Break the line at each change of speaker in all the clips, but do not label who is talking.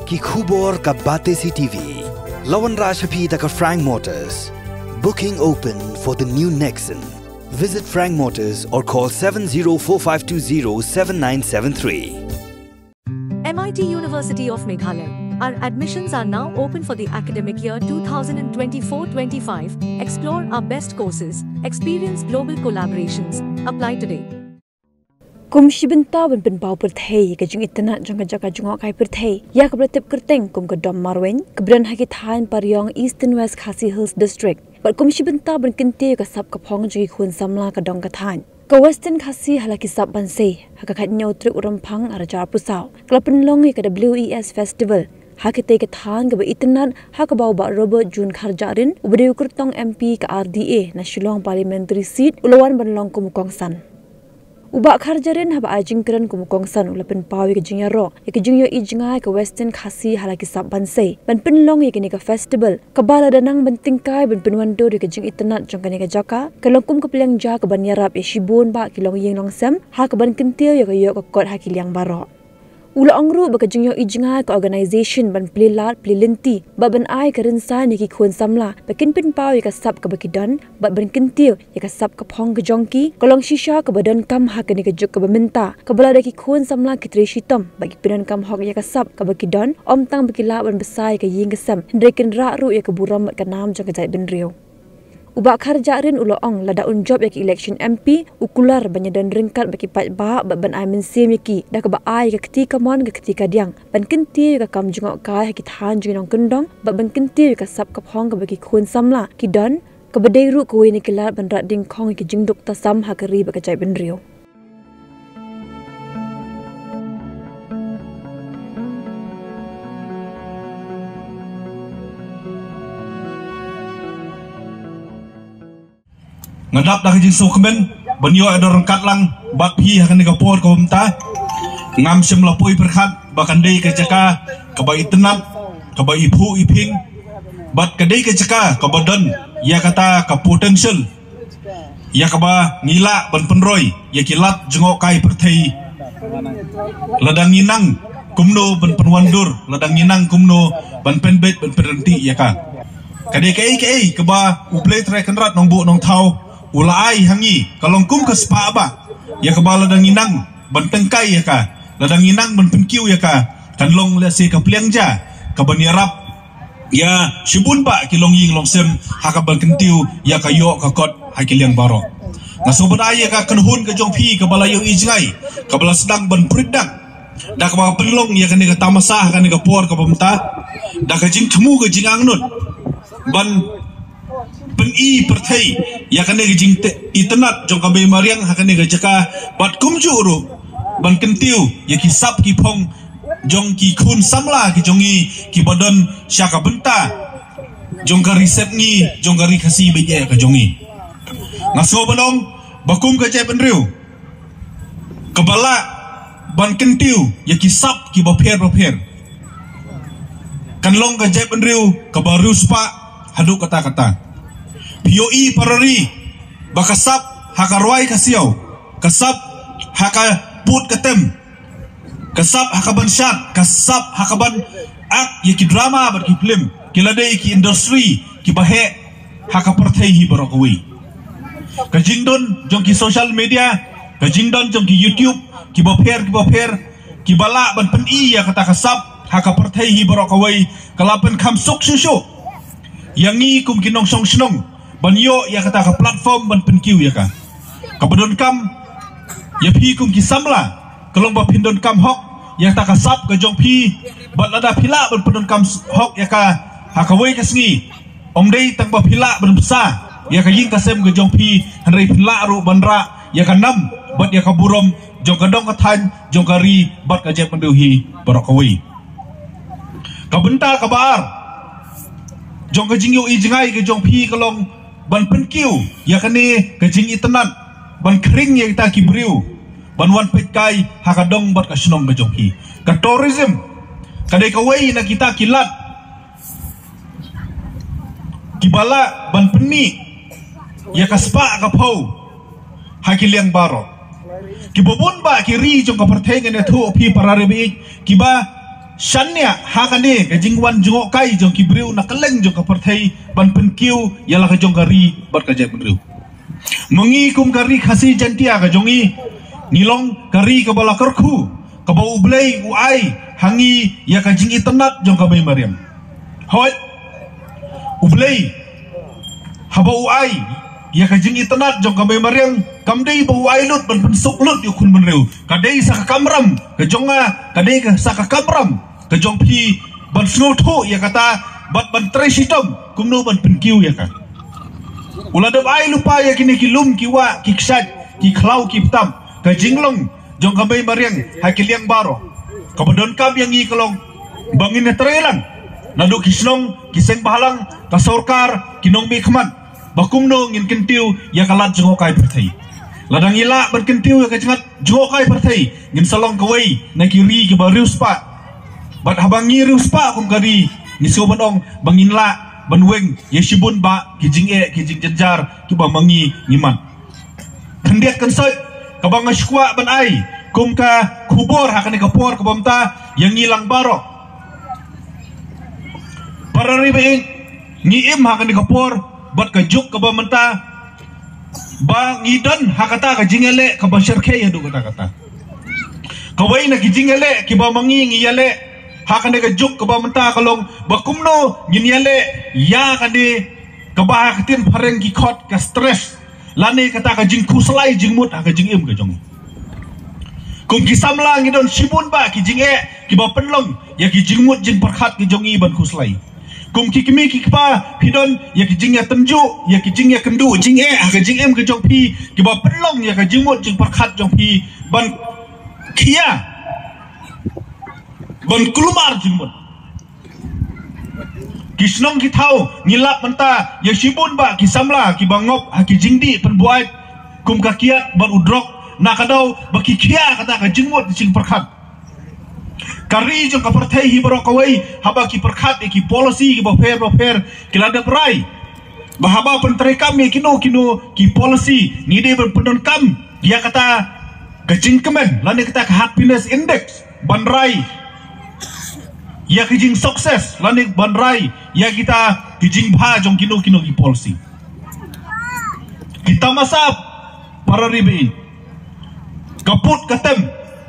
ki khubor ka bate si TV. Lawan Rashaphi da ka Frank Motors. Booking open for the new Nexon. Visit Frank Motors or call 7045207973.
MIT University of Meghalaya. Our admissions are now open for the academic year 2024-25. Explore our best courses. Experience global collaborations. Apply today.
Kum shibenta ben pau perthei ke jing itna jong jaga jong kai perthei ya ke bertep kerteng kum ke dom marwen ke bran ha ke thain paryong East and West Khasi Hills district but kum shibenta ben kinte ke sap ke phong ji khun samla ke dong ke thain ke Western Khasi halaki sap ban se ha ka khat nyau tri uram phang ara jar pusau klapen long ke WES festival ha ke te ke than ke itna ha ke bau ba Robert Jun Kharjarin ubdeu kurtong MP ke RDA na Shillong parliamentary seat ulawan ban long kum kongsan Ubak Kharjarin haba ajingkran kumukongsan ulapen pawi ke jingya ro ke jingyo ijngai ke Western Khasi halaki sabban sei ban penlong ke ni ke festival kabala danang bentingkai ben penwando ke jing itnat jong ke jaka ke longkum ke peliang ja ke ban yarap e shibun ba ki long yeng long sem ha ke ban kentiu ya ke yo ke kot ha ki liang baro Ula angru ba ke jingyo ijngai ke organization ban plilat plilinti ba ban ai ke rinsa ni ki khun samla bakin pen pawi ke sab ke bakidan ba ban kentiu ya ke sab ke phong ke jongki kolong shisha ke badan kam ha ke ni ke juk ke bementa ke bala de ki khun samla ki tri shitom bagi pinan kam hok ya ke sab ke bakidan om tang bakila ban besai ke ying ke sam ndrekin ra ru ya ke buram ke nam jong ke jai ben riu Ubak Kharjarin ulo ong lada unjob yaki election MP ukular banyadan ringkat baki pat ba ban ai mensim yaki da ka ba ai ka ketika mon ka ketika diang ban kenti ka kam jungok kai ki than jingong kendong ba ban kenti ka sap ka phong ka baki khun samla ki don ka badai ru ko ni kilat ban rat ding khong ki jingduk ta sam ha ka ri ba ka chai ben riu
Ngadap dah jing sukmen banyo ada rengkat lang bat pi akan digapor ko mta ngam sem lapoi perkhat bakan dei ke jaka ke bai tenat ke bai ipu iping bat ke dei ke jaka ke badan ya kata ke potential ya ke ba ngila ban penroi ya kilat jengok kai perthei ladang inang kumno ban penwandur ladang inang kumno ban penbet ban perenti ya ka kadai ke ba uplay track rat nong bu nong thau ulai hangi kalong kum ke spa ba ya ke bala dang inang ban tengkai ya ka ladang inang ban penkiu ya ka kan long le se ka pliang ja ka ban yarap ya shibun ba kilong ying long sem ha ka ban kentiu ya ka yo ka kot ha kiliang baro ngaso ban ya ka kan hun ka jong phi ka bala yo ijngai ka bala sedang ban pridak da ka ba penlong ya ka ni ka tamasa ka ni ka por ka pamta da ka jing themu ka jing angnut ban pen-i perthei ya kane jing itnat jong kabe mariang hakane ga jaka bat kumju ru ban kentiu ya ki sap ki phong jong ki khun samla ki jongi ki badan syaka benta jong ka riset ngi jong ka ri khasi be ka jongi ngaso balong bakum ka che benriu kebala ban kentiu ya ki sap ki bapher kan long ka che benriu ka baru spa hadu kata-kata POE parari bakasap hakarwai kasiau kasap haka put katem kasap hakaban shat kasap hakaban ak yaki drama bar ki film kiladei ki industry ki bahe haka parthei hi barokwi kajingdon jong ki social media kajingdon jong ki YouTube ki bapher ki bala ban pen-i ya kata kasap haka parthei hi barokwi kalapen kham sok shushu yangi kum kinong song snong banyo ya kata ka platform ban penkiu ya ka kabadon kam ya pi kum ki samla kalong ba pindon kam hok ya ta ka sap ka jong pi ban ada pila ban pendon kam hok ya ka ha ka wei ka sngi om dei tang ba pila ban besa ya ka ying ka sem ka jong pi hanrei pila ru banra ya ka nam bat ya ka burom jong ka dong ka than jong ka ri bat ka je pendu hi barakawi ka benta ka bar jong ka jingyo ijngai ka jong pi kalong ban penkiu ya kane ka jing itnat ban kring ya ta kibriu ban wan pekai hakadong bat ka snong ka jong pi ka tourism kadai ka wei na kita kilat kibala ban peni ya ka spa ka pau hakiliang baro kibobon ba kiri jong ka pertengan ne thu pi parare bi kiba Shannya hakane ke jingwan jongok kai jong kibriu na keleng jong ka partai ban penkiu yalah ka jong kari bat ka jai penriu. Mengi kum kari khasi jantia ka jongi nilong kari ka bala kerku ka bau ublei uai hangi ya ka jing iternat jong ka bai mariam. Hoi ublei haba uai ya ka jing iternat jong ka bai mariam kamdei bau uai lut ban pensuk lut yu kun penriu. Kadei sa ka kamram ka jonga kadei ka sa ka kamram ke jong pi ban snoto ya kata bat ban tresitom kumno ban penkiu ya ka ula dab ai lupa ya kini kilum kiwa kiksat ki khlau ki ptam ke jinglong jong kambai mariang hakiliang baro kabadon kab yang i kalong bangin trelang nadu kisnong kiseng bahalang ka sorkar kinong mi khman bakumno ngin kentiu ya kalat jong kai perthai ladang ila ban kentiu ya ka jangat jong kai perthai ngin salong kawai na kiri ki barius pa bat habangi ruspa kum kari ni so banong bangin la banweng yeshibun ba kijing jenjar ki bamangi ngiman kendiat kensoi kabang skwa ban ai kum ka kubor hakani kapor ka bamta yang ngilang baro para ribe ngiim hakani kapor bat ka juk ka bamta ba ngidon hakata ka jingele ka basharke ya du kata kawai na kijingele ki bamangi ngiyale hakane ka juk ka bamta kalong bakumno ginyale ya kane ka ba katin pareng ki khot ka stress lane kata ka jing kuslai jing mut ka jing im ka jong kum ki samla ngidon sibun ba ki jing e ki ba penlong ya ki jing mut jing parkhat ki jong i ban kuslai kum ki kimi ki pa pidon ya ki jing ya tenju ya ki jing ya kendu jing e ka jing em ka jong pi ki ba penlong ya ka jing mut jing parkhat jong pi ban kia ban kulumar jingmut kisnong kitau ngilap menta ya sibun ba kisamla ki bangop ha ki jingdi penbuat kum kakiat ban udrok nakadau baki kia kata ka jingmut jing perkhat kari jong ka partai hi baro kawai haba ki perkhat ki policy ki ba fair kilada prai bahaba penterekam ya kino ki policy ngide pendon kam dia kata ka jingkemen lane kata ka happiness index ban rai ya kijing sukses lanik banrai ya kita kijing bha jong kino ki policy kita masap para ribein kaput katem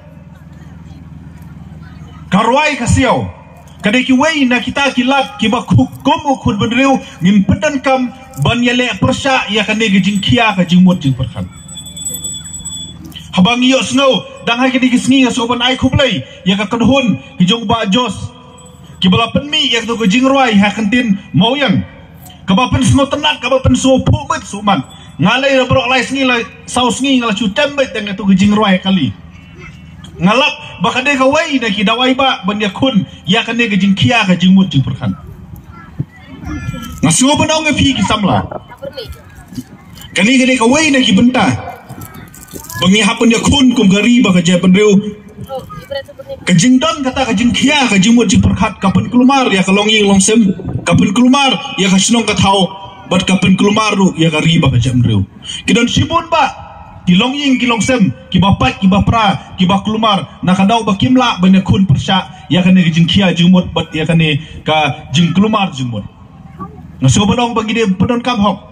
karwai kasiau kadai ki wei na kita kilat ki ba hukum ukun benriu ngin pedan kam ban yale persya ya kane kijing kia ka jing mot jing perkhan habang iyo snow dang ha kini kisngi so ban ai khuplai ya ka kadhun ki jong ba jos kibala penmi yang tu kejing ruai hakantin mau yang kebapen semua tenat kebapen semua pubet suman ngalai berok lai sengi lai saus sengi ngalah cutem bet yang tu kejing ruai kali ngalap bakade kawai na ki dawai ba ban yakun ya kane kejing kia kejing mut jing perkan ngasuh benong ngepi ki samla kani kane kawai na ki benta bangi hapun yakun kum gari ba kaje penriu kejing don kata kejing kia kejing mut jing perkhat kapan kelumar ya kalongi longsem kapan kelumar ya kasnong kathau bat kapan kelumar ru ya kariba kejam riu kidon sibun ba kilongi kilongsem ki bapat ki bapra ki ba kelumar nakadau ba kimla banekun persya ya kane kejing kia jing mut bat ya kane ka jing kelumar jing mut ngaso banong bagi dia pedon kam hok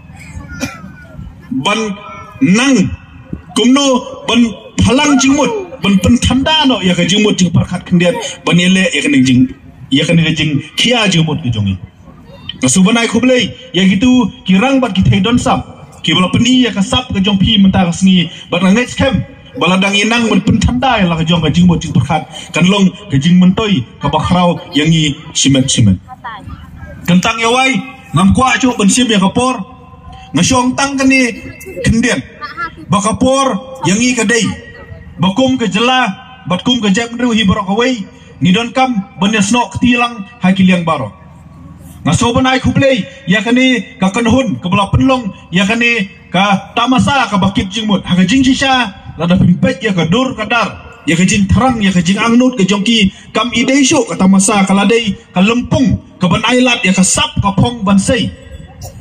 ban nang kumno ban halang jing mut ban pentanda no ya ka jing mut jing parkhat kendiat ban ele ya kane jing kia jing mut ki jongi ngaso banai khublei ya gitu kirang bat ki theidon sap ki bala peni ya ka sap ka jong pi menta ka sngi bat ngait kem bala dang inang ban pentanda ya la ka jong ka jing mut jing parkhat kan long ka jing mentoi ka bakrau yang i simet kentang ya wai ngam kwa chu ban sim ya kapor ngasong tang kani kendian bakapor yang i ka dei bakum ke jela batkum ke jam riu hi barok away ni don kam benesno ketilang hakiliang baro ngaso banai khuplei ya kani ka kanhun ka bala penlong ya kani ka tamasa ka bakit jingmut ha ka jing sisa lada pimpet ya ka dur kadar ya ka jing tharang ya ka jing angnut ka jongki kam ideisu ka tamasa ka ladai ka lempung ka ban ailat ya ka sap ka phong bansei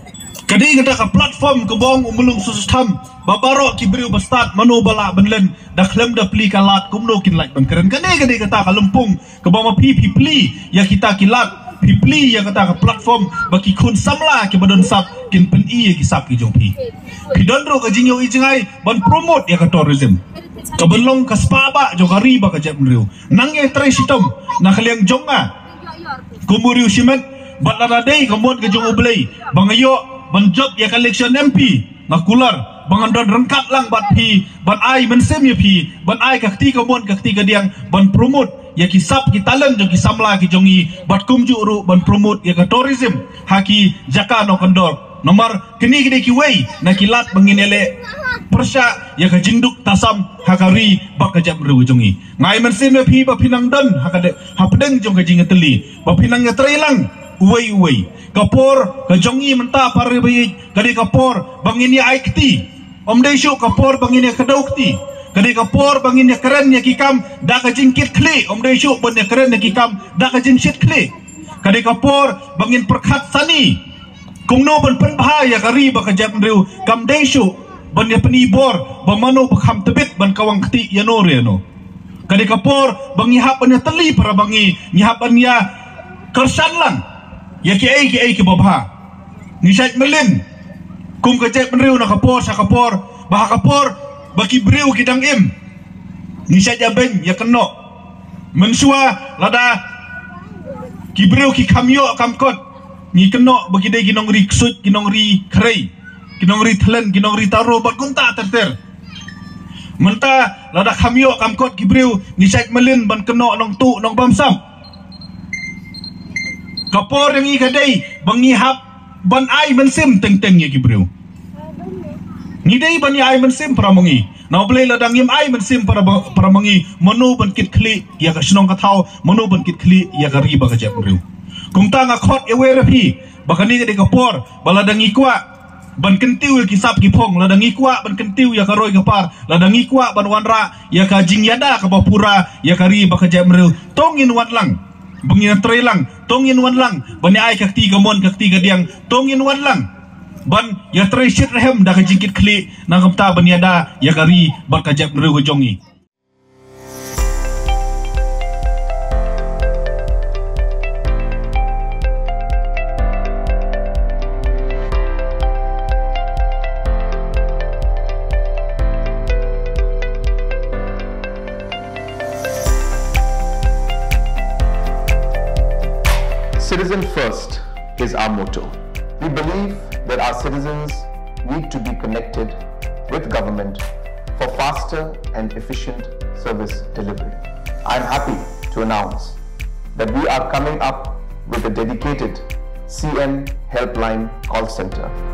Kadi kita ka platform kebong umulung sustam babaro kibriu bastat mano bala benlen dak lem da pli kalat kumno kin like ban keren kadi kata ka lumpung kebong pi pli ya kita kilat pipli ya kata ka platform baki kun samla ki badon sap kin pen i ki sap ki jong pi pidondro ka jingyo i jingai ban promote ya ka tourism ka benlong ka spaba jo ka riba ka jep riu nangye trai sitom na khaliang jonga kumuriu simet batlada dei ka mon ka jong ublei bangayo ban job ya collection MP ngakular bangan don rengkat lang bat pi ban ai mensem ya pi ban ai ka kti ka mon ka kti ka diang ban promote ya kisap ki talent jo ki samla ki jongi bat kumju ru ban promote ya ka tourism haki jaka no kondor nomor kini ki wei na kilat banginele persya ya ka jingduk tasam hakari bak ka jab ru jongi ngai mensem ya pi ba pinang don hakade hapdeng jong ka jingateli ba pinang ya trailang uwei kapor ka jongi menta pare bayi kadi kapor bangini aikti omdei syu kapor bangini kadaukti kadi kapor bangini keren ya kikam da ka jingkit kli omdei syu ban ya keren ya kikam da ka jingshit kli kadi kapor bangin perkhat sani kungno ban pen bahaya kari ba ka jam riu kam dei syu ban ya penibor bamano bakham tebit ban kawang kti yanore no kadi kapor bangi hap ban ya teli para bangi nyihap ban ya kersan lang ya ki ai ki babha ni sait melin kum ka jek menriu na kapor sa kapor bah kapor baki briu kidang im ni sait ya ben ya keno mensua lada ki briu ki kamyo kamkot ni keno bagi dei ginong ri ksut ginong ri krei ginong ri thlen ginong ri taro bat gunta terter menta lada kamyo kamkot ki briu ni sait melin ban keno nong tu nong bamsam kapor yang ikadai bangihap ban ai mensim teng-teng ya kibriu ni dei ban ai mensim para mangi na boleh ladang yim ai mensim para mangi manu ban kit kli ya ka snong ka thau manu ban kit kli ya ka riba ka jabriu kumta nga khot e wera phi bakani ka de kapor baladang ikwa ban kentiu ki sap ki phong ladang ikwa ban kentiu ya ka roi ka par ladang ikwa ban wanra ya ka jingyada ka bapura ya ka riba ka jabriu tongin wan lang bangin trailang tongin wan lang bani ai ka tiga mon ka tiga diang tongin wan lang ban ya trai shit rehem da ka jingkit kli na kamta bani ada ya kari bar ka jap nru jongi
Citizen first is our motto. We believe that our citizens need to be connected with government for faster and efficient service delivery. I am happy to announce that we are coming up with a dedicated CM helpline call center